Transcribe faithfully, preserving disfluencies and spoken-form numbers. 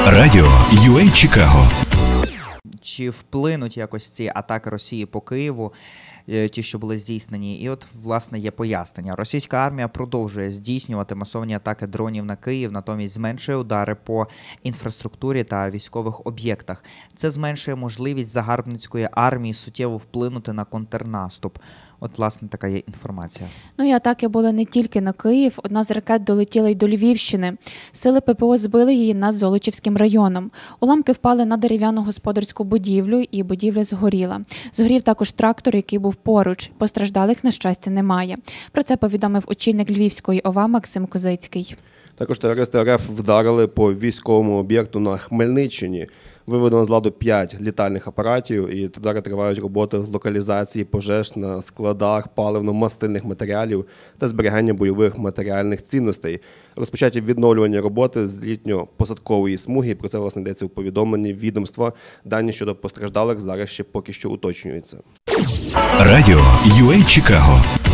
Радіо ю ей Чикаго. Чи вплинуть якось ці атаки Росії по Києву, ті, що були здійснені? І от, власне, є пояснення. Російська армія продовжує здійснювати масовані атаки дронів на Київ, натомість зменшує удари по інфраструктурі та військових об'єктах. Це зменшує можливість загарбницької армії суттєво вплинути на контрнаступ. От, власне, така є інформація. Ну і атаки були не тільки на Київ. Одна з ракет долетіла й до Львівщини. Сили ППО збили її над Золочівським районом. Уламки впали на дерев'яну господарську будівлю, і будівля згоріла. Згорів також трактор, який був поруч. Постраждалих, на щастя, немає. Про це повідомив очільник Львівської ОВА Максим Козицький. Також терористи РФ вдарили по військовому об'єкту на Хмельниччині. Виведено з ладу п'ять літальних апаратів, і зараз тривають роботи з локалізації пожеж на складах паливно-мастильних матеріалів та зберігання бойових матеріальних цінностей. Розпочаті відновлювання роботи з літньо-посадкової смуги. Про це, власне, йдеться у повідомленні відомства. Дані щодо постраждалих зараз ще поки що уточнюються. Радіо ю ей Чикаго.